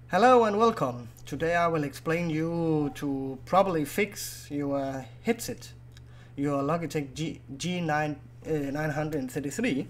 Hello and welcome. Today I will explain you to properly fix your headset, your Logitech G933.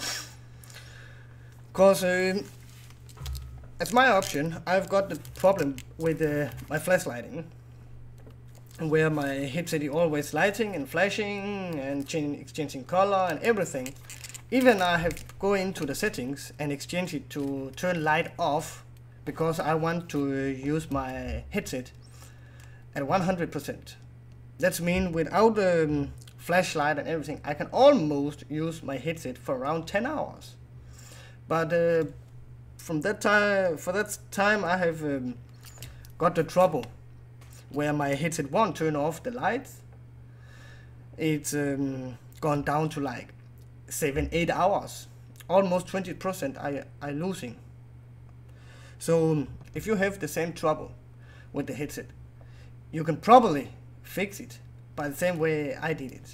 Because as my option, I've got the problem with my flashlighting, where my headset is always lighting and flashing and exchanging color and everything. Even I have go into the settings and exchange it to turn light off, because I want to use my headset at 100%. That means without flashlight and everything, I can almost use my headset for around 10 hours. But for that time I have got the trouble where my headset won't turn off the lights. It's gone down to like 7-8 hours, almost 20% I losing. So if you have the same trouble with the headset, you can probably fix it by the same way I did it.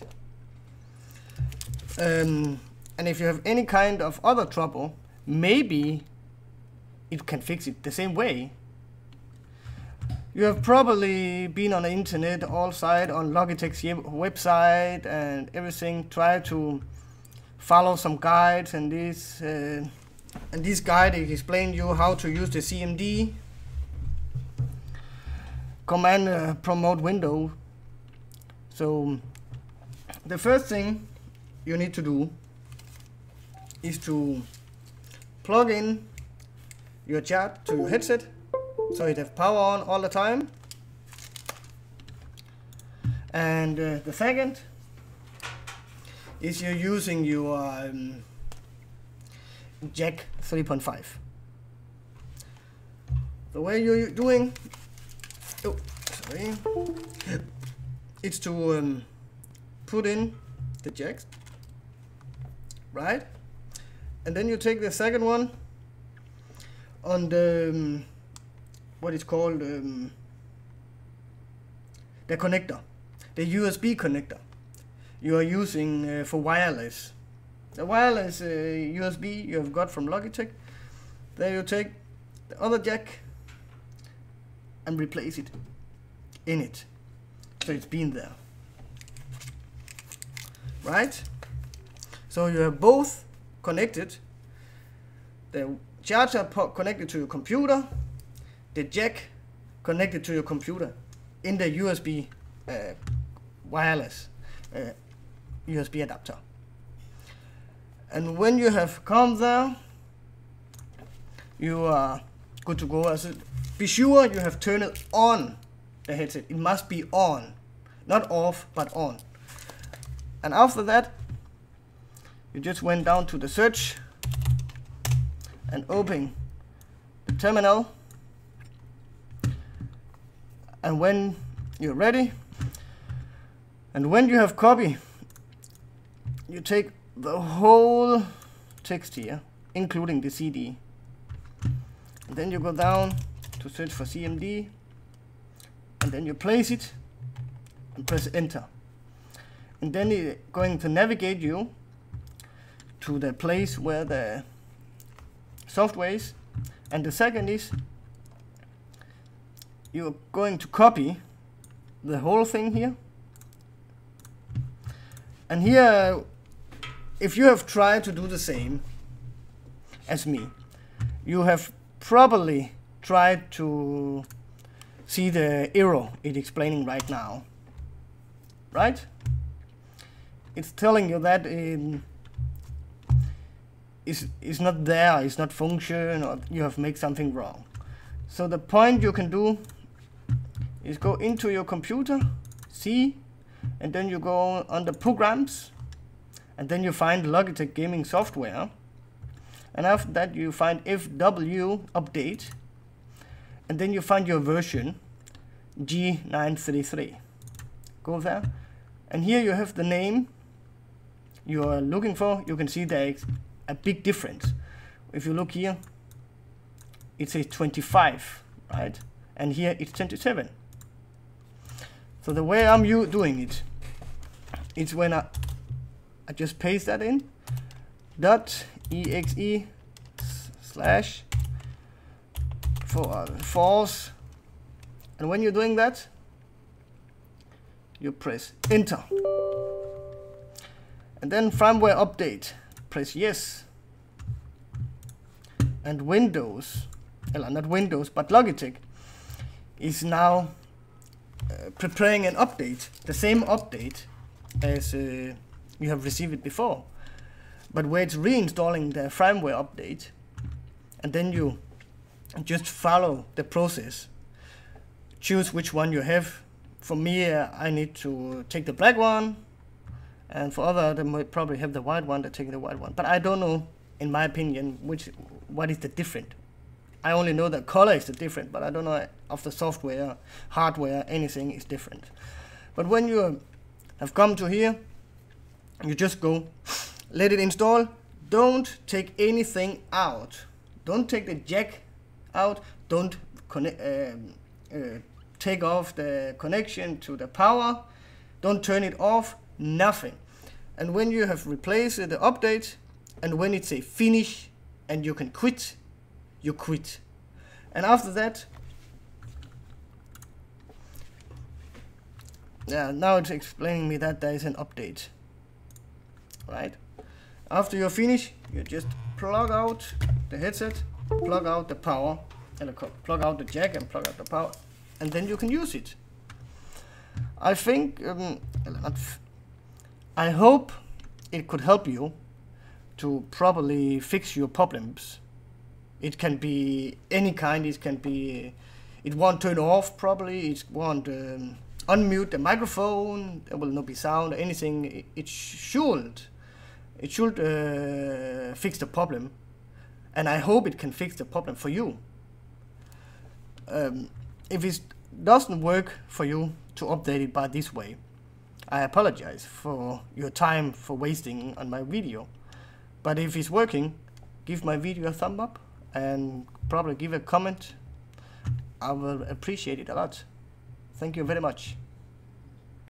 And if you have any kind of other trouble, maybe it can fix it the same way. You have probably been on the internet, all side on Logitech's website and everything, try to follow some guides and this. And this guide explains you how to use the CMD command promote window. So the first thing you need to do is to plug in your charger to your headset, so it has power on all the time. And the second is you're using your jack 3.5. The way you're doing, it's to put in the jacks, right? And then you take the second one on the what is called the connector, the USB connector you are using for wireless. The wireless USB you have got from Logitech. There you take the other jack and replace it in it, so it's been there, right? So you have both connected, the charger connected to your computer, the jack connected to your computer in the USB wireless USB adapter. And when you have come there, you are good to go. Be sure you have turned it on, the headset. It must be on, not off, but on. And after that, you just went down to the search and open the terminal. And when you're ready, and when you have copy, you take the whole text here, including the CD. And then you go down to search for CMD, and then you place it and press enter. And then it's going to navigate you to the place where the software is. And the second is you're going to copy the whole thing here. And here, if you have tried to do the same as me, you have probably tried to see the error it's explaining right now, right? It's telling you that it's not there, it's not function, or you have made something wrong. So the point you can do is go into your computer, see, and then you go under programs, and then you find Logitech Gaming software, and after that you find FWUpdate, and then you find your version G933. Go there, and here you have the name you are looking for. You can see there's a big difference. If you look here, it says 25, right? And here it's 27. So the way I'm doing it, it's when I just paste that in, .exe/. false. And when you're doing that, you press enter. And then firmware update, press yes. And Windows, well, not Windows, but Logitech is now preparing an update, the same update as you have received it before, but where it's reinstalling the firmware update, and then you just follow the process. Choose which one you have. For me, I need to take the black one, and for other, they might probably have the white one. They're taking the white one, but I don't know, in my opinion, what is the different. I only know the color is the different, but I don't know of the software, hardware, anything is different. But when you have come to here, you just go, let it install. Don't take anything out. Don't take the jack out. Don't take off the connection to the power. Don't turn it off. Nothing. And when you have replaced the update, and when it says finish, and you can quit, you quit. And after that, yeah, now it's explaining me that there is an update, right? After you're finished, you just plug out the headset, plug out the power, and plug out the jack and plug out the power, and then you can use it. I think, I hope it could help you to properly fix your problems. It can be any kind. It can be, it won't turn off properly. It won't unmute the microphone. There will not be sound or anything. It should fix the problem, and I hope it can fix the problem for you. If it doesn't work for you to update it by this way, I apologize for your time for wasting on my video. But if it's working, give my video a thumb up and probably give a comment. I will appreciate it a lot. Thank you very much.